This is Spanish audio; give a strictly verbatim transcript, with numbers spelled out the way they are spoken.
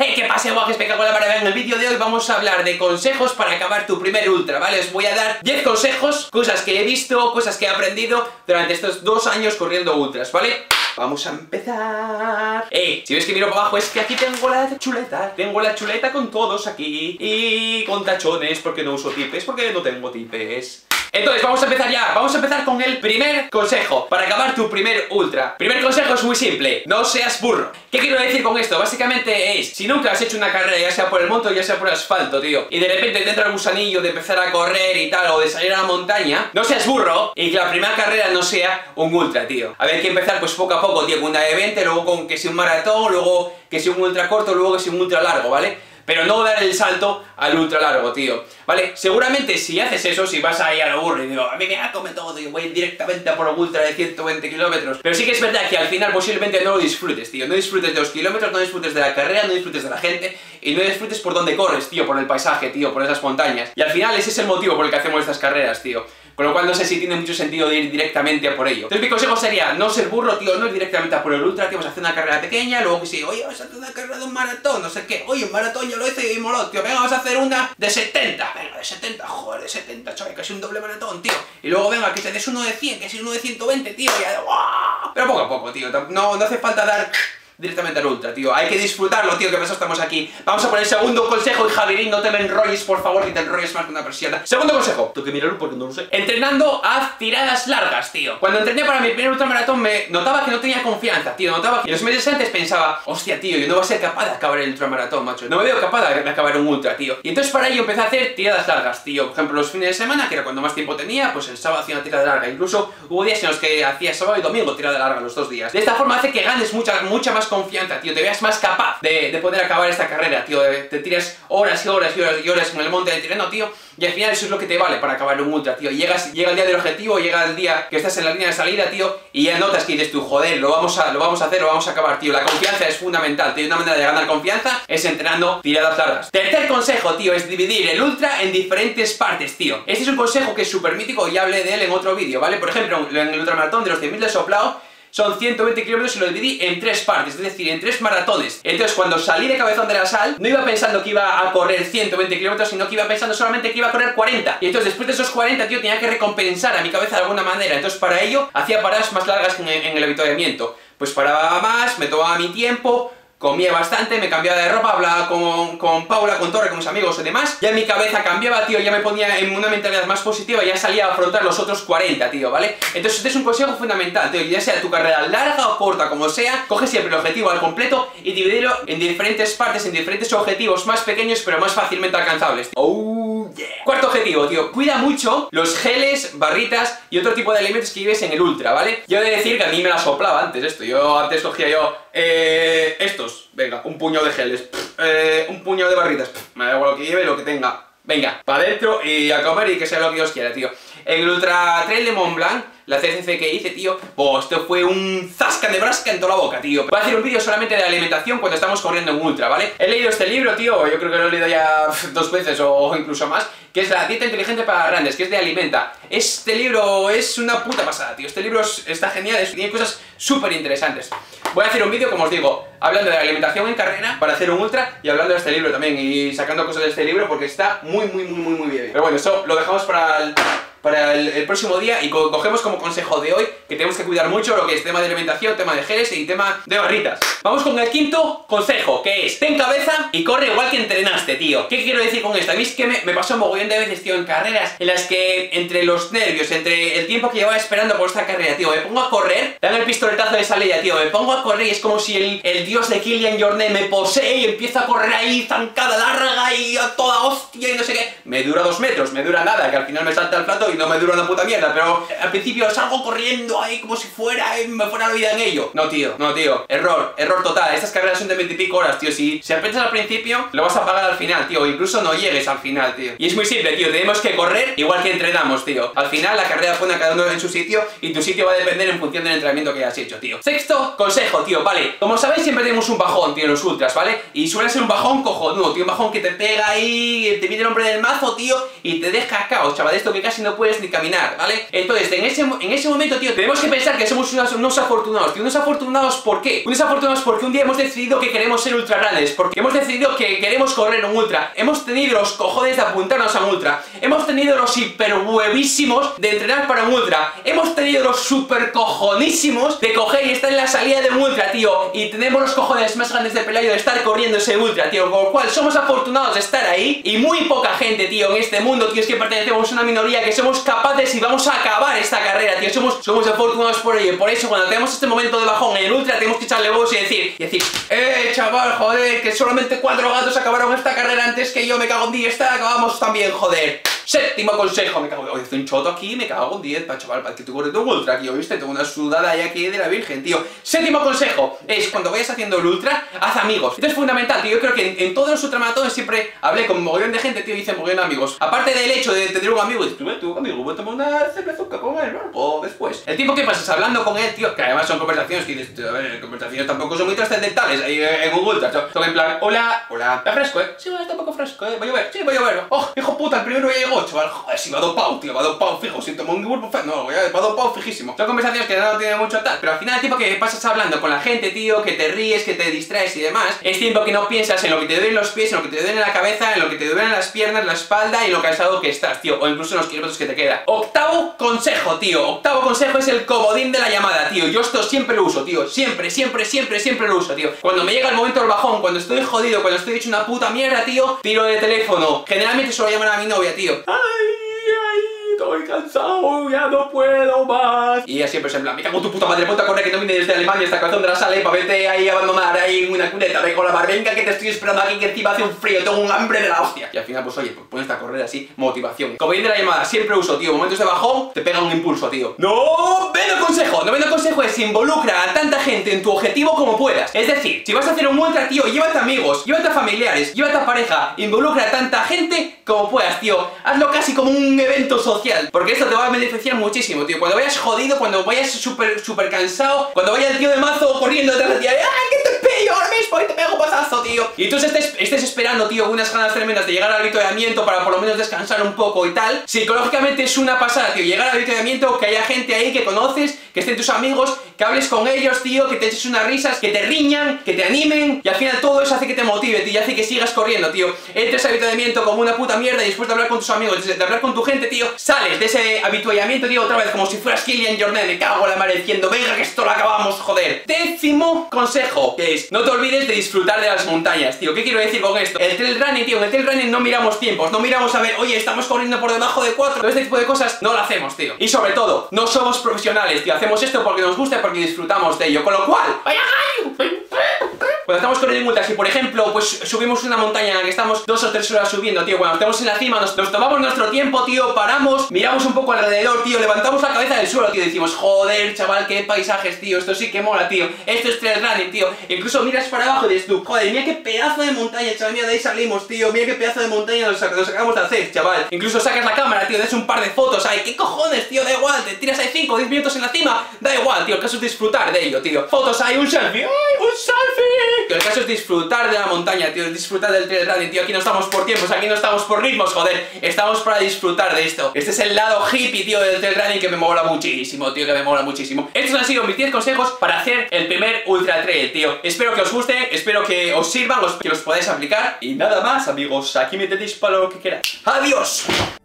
Hey, ¿qué pasa, guajes? Me cago en la maravilla. En el vídeo de hoy vamos a hablar de consejos para acabar tu primer ultra, ¿vale? Os voy a dar diez consejos, cosas que he visto, cosas que he aprendido durante estos dos años corriendo ultras, ¿vale? Vamos a empezar. Eh, si ves que miro para abajo es que aquí tengo la chuleta. Tengo la chuleta con todos aquí. Y con tachones porque no uso tipes, porque no tengo tipes. Entonces, vamos a empezar ya. Vamos a empezar con el primer consejo para acabar tu primer ultra. Primer consejo es muy simple: no seas burro. ¿Qué quiero decir con esto? Básicamente es, si nunca has hecho una carrera, ya sea por el monte o ya sea por asfalto, tío, y de repente te entra el gusanillo de empezar a correr y tal, o de salir a la montaña, no seas burro y que la primera carrera no sea un ultra, tío. A ver, que empezar pues poco a poco, tío, con una de veinte, luego con que sea un maratón, luego que sea un ultra corto, luego que sea un ultra largo, ¿vale? Pero no dar el salto al ultra largo, tío, ¿vale? Seguramente si haces eso, si vas ahí a lo burro y digo, a mí me ha comido todo y voy directamente a por el ultra de ciento veinte kilómetros. Pero sí que es verdad que al final posiblemente no lo disfrutes, tío. No disfrutes de los kilómetros, no disfrutes de la carrera, no disfrutes de la gente y no disfrutes por donde corres, tío, por el paisaje, tío, por esas montañas. Y al final ese es el motivo por el que hacemos estas carreras, tío. Con lo cual no sé si tiene mucho sentido de ir directamente a por ello. Entonces mi consejo sería no ser burro, tío, no ir directamente a por el ultra, tío, vas a hacer una carrera pequeña, luego que sí, oye, vas a hacer una carrera de un maratón, no sé qué, oye, un maratón ya lo hice y moló, tío, venga, vas a hacer una de setenta, venga, de setenta, joder, de setenta, chaval, casi un doble maratón, tío, y luego venga, que te des uno de cien, que es uno de ciento veinte, tío, ya de ¡guau! Pero poco a poco, tío, no, no hace falta dar directamente al ultra, tío. Hay que disfrutarlo, tío, que por eso estamos aquí. Vamos a poner el segundo consejo. Y Javirín, no te me enrolles, por favor, que te enrolles más que una persiana. Segundo consejo, tengo que mirarlo porque no lo sé. Entrenando, haz tiradas largas, tío. Cuando entrené para mi primer ultramaratón me notaba que no tenía confianza, tío. Notaba que los meses antes pensaba, hostia, tío, yo no voy a ser capaz de acabar el ultramaratón, macho. No me veo capaz de acabar un ultra, tío. Y entonces para ello empecé a hacer tiradas largas, tío. Por ejemplo, los fines de semana, que era cuando más tiempo tenía, pues el sábado hacía una tirada larga. Incluso hubo días en los que hacía sábado y domingo tirada larga, los dos días. De esta forma hace que ganes mucha, mucha más confianza, tío. Te veas más capaz de, de poder acabar esta carrera, tío. De, te tiras horas y horas y horas y horas en el monte de tirano, tío. Y al final eso es lo que te vale para acabar un ultra, tío. Llegas, llega el día del objetivo, llega el día que estás en la línea de salida, tío, y ya notas que dices tú, joder, lo vamos a, lo vamos a hacer, lo vamos a acabar, tío. La confianza es fundamental, tío. Una manera de ganar confianza es entrenando tiradas largas. Tercer consejo, tío, es dividir el ultra en diferentes partes, tío. Este es un consejo que es súper mítico y ya hablé de él en otro vídeo, ¿vale? Por ejemplo, en el ultramaratón de los cien mil de soplado son ciento veinte kilómetros y lo dividí en tres partes, es decir, en tres maratones. Entonces cuando salí de Cabezón de la Sal, no iba pensando que iba a correr ciento veinte kilómetros, sino que iba pensando solamente que iba a correr cuarenta. Y entonces después de esos cuarenta, tío, tenía que recompensar a mi cabeza de alguna manera. Entonces para ello, hacía paradas más largas en el, en el avituallamiento. Pues paraba más, me tomaba mi tiempo, comía bastante, me cambiaba de ropa, hablaba con, con Paula, con Torre, con mis amigos y demás. Ya mi cabeza cambiaba, tío, ya me ponía en una mentalidad más positiva, ya salía a afrontar los otros cuarenta, tío, ¿vale? Entonces este es un consejo fundamental, tío, ya sea tu carrera larga o corta, como sea, coge siempre el objetivo al completo y divídelo en diferentes partes, en diferentes objetivos más pequeños, pero más fácilmente alcanzables, tío. Oh, yeah. Cuarto objetivo, tío, cuida mucho los geles, barritas y otro tipo de alimentos que lleves en el ultra, ¿vale? Yo he de decir que a mí me la soplaba antes esto, yo antes cogía yo, eh, estos. Venga, un puño de geles, eh, un puño de barritas, me da igual lo que lleve, lo que tenga. Venga, para adentro y a comer y que sea lo que Dios quiera, tío. En el Ultra Trail de Mont Blanc, la C C C que hice, tío, pues esto fue un zasca de brasca en toda la boca, tío. Voy a hacer un vídeo solamente de alimentación cuando estamos corriendo en ultra, ¿vale? He leído este libro, tío, yo creo que lo he leído ya dos veces o incluso más, que es La dieta inteligente para grandes, que es de Alimenta. Este libro es una puta pasada, tío. Este libro es, está genial, es, tiene cosas súper interesantes. Voy a hacer un vídeo, como os digo, hablando de la alimentación en carrera para hacer un ultra y hablando de este libro también y sacando cosas de este libro porque está muy, muy, muy, muy, muy bien. Pero bueno, eso lo dejamos para el... para el, el próximo día y co cogemos como consejo de hoy que tenemos que cuidar mucho lo que es tema de alimentación, tema de geles y tema de barritas. Vamos con el quinto consejo, que es ten cabeza y corre igual que entrenaste, tío. ¿Qué quiero decir con esto? A mí es que me, me pasó un mogollón de veces, tío, en carreras en las que entre los nervios, entre el tiempo que llevaba esperando por esta carrera, tío, me pongo a correr, dan el pistoletazo de salida, tío, me pongo a correr y es como si el, el dios de Kilian Jornet me posee y empiezo a correr ahí zancada larga y a toda hostia y no sé qué. Me dura dos metros, me dura nada, que al final me salta el plato y no me dura una puta mierda, pero al principio salgo corriendo ahí como si fuera, eh, me fuera la vida en ello. No, tío, no, tío, error, error total. Estas carreras son de veintipico horas, tío. Si, si aprietas al principio, lo vas a pagar al final, tío. Incluso no llegues al final, tío. Y es muy simple, tío, tenemos que correr igual que entrenamos, tío. Al final la carrera pone a cada uno en su sitio y tu sitio va a depender en función del entrenamiento que hayas hecho, tío. Sexto consejo, tío, vale. Como sabéis, siempre tenemos un bajón, tío, en los ultras, ¿vale? Y suele ser un bajón cojonudo, tío, un bajón que te pega ahí, te viene el hombre del mazo, tío, y te deja caos, chaval, esto que casi no puedes puedes ni caminar, ¿vale? Entonces, en ese, en ese momento, tío, tenemos que pensar que somos unos, unos afortunados, tío. Unos afortunados, ¿por qué? Unos afortunados porque un día hemos decidido que queremos ser ultra runners, porque hemos decidido que queremos correr un ultra. Hemos tenido los cojones de apuntarnos a un ultra. Hemos tenido los hiper huevísimos de entrenar para un ultra. Hemos tenido los super cojonísimos de coger y estar en la salida de un ultra, tío. Y tenemos los cojones más grandes de Pelayo de estar corriendo ese ultra, tío. Con lo cual somos afortunados de estar ahí. Y muy poca gente, tío, en este mundo, tío, es que pertenecemos a una minoría que somos capaces y vamos a acabar esta carrera, tío. Somos, somos afortunados por ello. Por eso cuando tenemos este momento de bajón en el ultra tenemos que echarle huevos y decir, y decir, eh, chaval, joder, que solamente cuatro gatos acabaron esta carrera antes que yo, me cago en diez, esta acabamos también, joder. Séptimo consejo, me cago en... Oye, estoy un choto aquí, me cago en diez, pa, chaval, para que tú corres un ultra, tío, ¿viste? Tengo una sudada ahí aquí de la virgen, tío. Séptimo consejo es, cuando vayas haciendo el ultra, haz amigos. Esto es fundamental, tío. Yo creo que en, en todos los ultramaratones siempre hablé con un mogollón de gente, tío, y hice mogollón de amigos. Aparte del hecho de tener un amigo, y tú, tú, amigo, voy a tomar una cervezuca con él, ¿no? O después. El tiempo que pasas hablando con él, tío, que además son conversaciones que dices, a ver, conversaciones tampoco son muy trascendentales ahí en un ultra, ¿no? Son en plan, hola, hola, ¿está fresco, eh? Sí, bueno, está un poco fresco, eh. Voy a llover, sí, voy a llover. Oh, hijo puta, el primero ya llegó, chaval. Joder, si va dopado, tío, va dopado fijo. Si tomo un ibuprofeno, no, va dopado fijísimo. Son conversaciones que no tienen mucho tal, pero al final el tiempo que pasas hablando con la gente, tío, que te ríes, que te distraes y demás, es tiempo que no piensas en lo que te duelen los pies, en lo que te duelen la cabeza, en lo que te duelen las piernas, la espalda y lo cansado que estás, tío, o incluso en los kilómetros que te queda. Octavo consejo, tío. Octavo consejo es el comodín de la llamada, tío. Yo esto siempre lo uso, tío. Siempre, siempre, siempre, siempre lo uso, tío. Cuando me llega el momento del bajón, cuando estoy jodido, cuando estoy hecho una puta mierda, tío, tiro de teléfono. Generalmente suelo llamar a mi novia, tío. Ay, ay, estoy cansado, ya no puedo más. Y ella siempre es en plan, me cago en tu puta madre, ponte a correr que no vine desde Alemania hasta el corazón de la sala y para verte ahí a abandonar ahí en una cuneta, ve con la barbenca que te estoy esperando aquí, que encima hace un frío, tengo un hambre de la hostia. Y al final, pues oye, pues pones a correr así, motivación. Como viene la llamada, siempre uso, tío, momentos de bajón, te pega un impulso, tío. No, ven el consejo, no ven el consejo es involucra a tanta gente en tu objetivo como puedas. Es decir, si vas a hacer un ultra, tío, llévate amigos, llévate a familiares, llévate a pareja, involucra a tanta gente como puedas, tío. Hazlo casi como un evento social, porque esto te va a beneficiar muchísimo, tío. Cuando vayas jodido, cuando vayas súper, súper cansado, cuando vaya el tío de mazo corriendo detrás de ti, ¡ay, que te pillo ahora mismo! Y te pego un pasazo, tío. Y tú estés, estés esperando, tío, unas ganas tremendas de llegar al avituallamiento para por lo menos descansar un poco y tal. Psicológicamente es una pasada, tío, llegar al avituallamiento, que haya gente ahí que conoces, que estén tus amigos, que hables con ellos, tío, que te eches unas risas, que te riñan, que te animen, y al final todo eso hace que te motive, tío, y hace que sigas corriendo, tío. Entres al avituallamiento como una puta mierda y después de hablar con tus amigos, de hablar con tu gente, tío, sales de ese avituallamiento, tío, otra vez como si fueras Kylian Jornet, me cago en la madre diciendo, venga que esto lo acabamos, joder. Décimo consejo, que es, no te olvides de disfrutar de las montañas, tío. ¿Qué quiero decir con esto? El trail running, tío, en el trail running no miramos tiempos, no miramos a ver, oye, estamos corriendo por debajo de cuatro, todo este tipo de cosas no lo hacemos, tío. Y sobre todo, no somos profesionales, tío, hacemos esto porque nos gusta y porque disfrutamos de ello, con lo cual, ¡vaya gallo! Cuando estamos corriendo en ultras y por ejemplo, pues subimos una montaña en la que estamos dos o tres horas subiendo, tío, cuando estamos en la cima nos, nos tomamos nuestro tiempo, tío, paramos, miramos un poco alrededor, tío, levantamos la cabeza del suelo, tío, y decimos, joder, chaval, qué paisajes, tío, esto sí que mola, tío, esto es trail running, tío. Incluso miras para abajo y dices tú, joder, mira qué pedazo de montaña, chaval, mira, de ahí salimos, tío, mira qué pedazo de montaña nos, nos acabamos de hacer, chaval. Incluso sacas la cámara, tío, das un par de fotos, ay, qué cojones, tío, da igual, te tiras ahí cinco o diez minutos en la cima, da igual, tío, el caso es disfrutar de ello, tío. Fotos hay, un selfie, ay, un selfie. Tío, el caso es disfrutar de la montaña, tío, disfrutar del trail running, tío, aquí no estamos por tiempos, aquí no estamos por ritmos, joder, estamos para disfrutar de esto. Este es el lado hippie, tío, del trail running que me mola muchísimo, tío, que me mola muchísimo. Estos han sido mis diez consejos para hacer el primer ultra trail, tío. Espero que os guste, espero que os sirvan, que los podáis aplicar. Y nada más, amigos, aquí me tenéis para lo que queráis. ¡Adiós!